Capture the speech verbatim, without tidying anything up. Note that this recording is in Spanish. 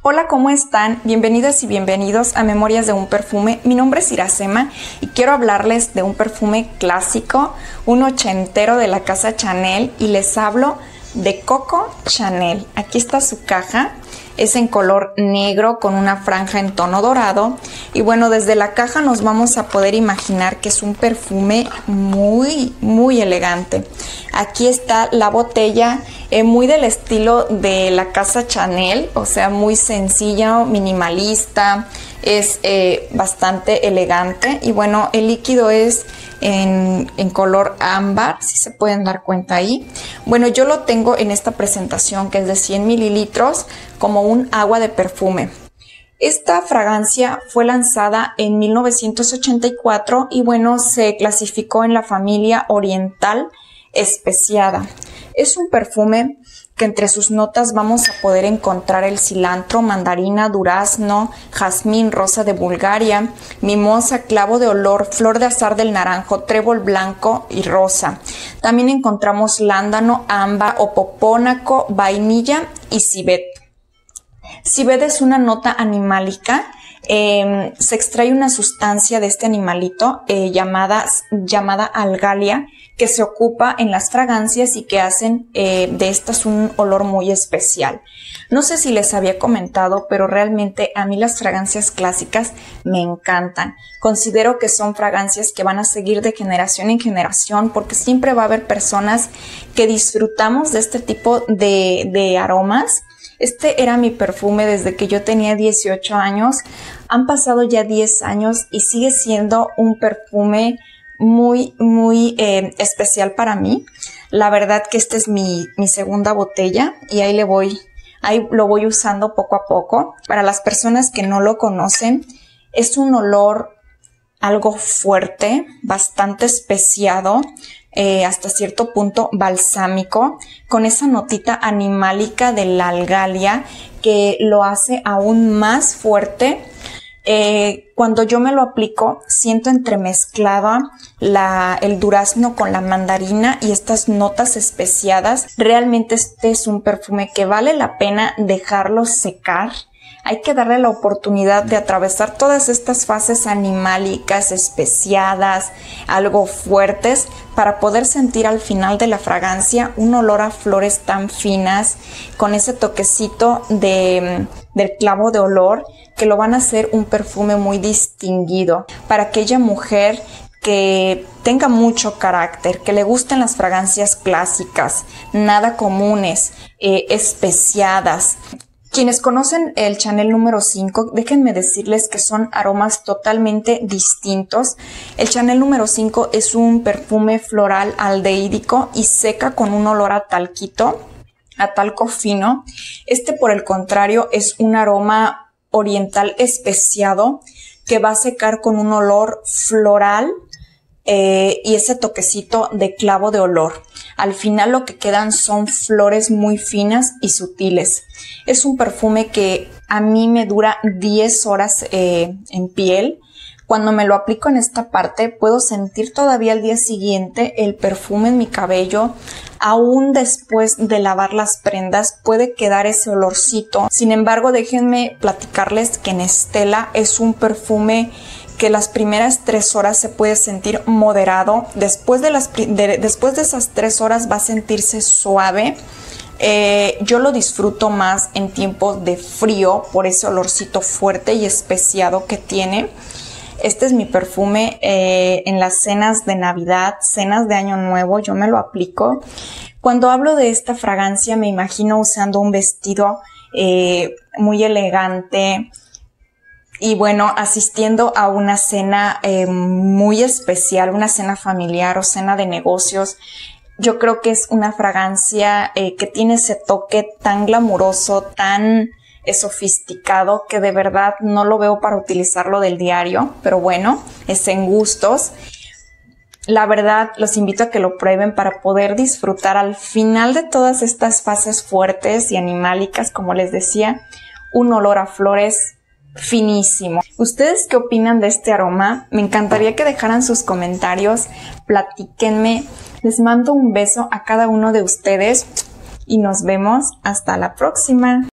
Hola, ¿cómo están? Bienvenidas y bienvenidos a Memorias de un Perfume. Mi nombre es Iracema y quiero hablarles de un perfume clásico, un ochentero de la casa Chanel, y les hablo de Coco Chanel. Aquí está su caja. Es en color negro con una franja en tono dorado. Y bueno, desde la caja nos vamos a poder imaginar que es un perfume muy, muy elegante. Aquí está la botella, eh, muy del estilo de la casa Chanel, o sea, muy sencilla, minimalista, es eh, bastante elegante. Y bueno, el líquido es en, en color ámbar, si se pueden dar cuenta ahí. Bueno, yo lo tengo en esta presentación que es de cien mililitros, como un agua de perfume. Esta fragancia fue lanzada en mil novecientos ochenta y cuatro y bueno, se clasificó en la familia oriental especiada. Es un perfume que entre sus notas vamos a poder encontrar el cilantro, mandarina, durazno, jazmín, rosa de Bulgaria, mimosa, clavo de olor, flor de azar del naranjo, trébol blanco y rosa. También encontramos lándano, ámbar, opopónaco, vainilla y civet. Civet es una nota animálica. Eh, se extrae una sustancia de este animalito eh, llamada, llamada algalia, que se ocupa en las fragancias y que hacen eh, de estas un olor muy especial. No sé si les había comentado, pero realmente a mí las fragancias clásicas me encantan. Considero que son fragancias que van a seguir de generación en generación, porque siempre va a haber personas que disfrutamos de este tipo de, de aromas. Este era mi perfume desde que yo tenía dieciocho años. Han pasado ya diez años y sigue siendo un perfume muy, muy eh, especial para mí. La verdad que esta es mi, mi segunda botella y ahí le voy, ahí lo voy usando poco a poco. Para las personas que no lo conocen, es un olor algo fuerte, bastante especiado, eh, hasta cierto punto balsámico, con esa notita animálica de la algalia que lo hace aún más fuerte. Eh, cuando yo me lo aplico, siento entremezclada la, el durazno con la mandarina y estas notas especiadas. Realmente este es un perfume que vale la pena dejarlo secar. Hay que darle la oportunidad de atravesar todas estas fases animálicas, especiadas, algo fuertes, para poder sentir al final de la fragancia un olor a flores tan finas, con ese toquecito de, del clavo de olor, que lo van a hacer un perfume muy distinguido para aquella mujer que tenga mucho carácter, que le gusten las fragancias clásicas, nada comunes, eh, especiadas. Quienes conocen el Chanel número cinco, déjenme decirles que son aromas totalmente distintos. El Chanel número cinco es un perfume floral aldehídico y seca con un olor a talquito, a talco fino. Este, por el contrario, es un aroma oriental especiado que va a secar con un olor floral eh, y ese toquecito de clavo de olor. Al final lo que quedan son flores muy finas y sutiles. Es un perfume que a mí me dura diez horas eh, en piel. Cuando me lo aplico en esta parte, puedo sentir todavía al día siguiente el perfume en mi cabello. Aún después de lavar las prendas puede quedar ese olorcito. Sin embargo, déjenme platicarles que en Estela es un perfume que las primeras tres horas se puede sentir moderado. Después de, las, de, después de esas tres horas va a sentirse suave. Eh, yo lo disfruto más en tiempos de frío por ese olorcito fuerte y especiado que tiene. Este es mi perfume eh, en las cenas de Navidad, cenas de Año Nuevo, yo me lo aplico. Cuando hablo de esta fragancia me imagino usando un vestido eh, muy elegante y bueno, asistiendo a una cena eh, muy especial, una cena familiar o cena de negocios. Yo creo que es una fragancia eh, que tiene ese toque tan glamuroso, tan es sofisticado, que de verdad no lo veo para utilizarlo del diario, pero bueno, es en gustos. La verdad, los invito a que lo prueben para poder disfrutar al final de todas estas fases fuertes y animálicas, como les decía, un olor a flores finísimo. ¿Ustedes qué opinan de este aroma? Me encantaría que dejaran sus comentarios, platíquenme. Les mando un beso a cada uno de ustedes y nos vemos hasta la próxima.